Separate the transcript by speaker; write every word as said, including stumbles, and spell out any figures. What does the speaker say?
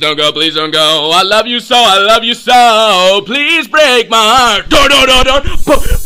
Speaker 1: don't go, please don't go. I love you so, I love you so. Please break my heart. Door, door, door, door.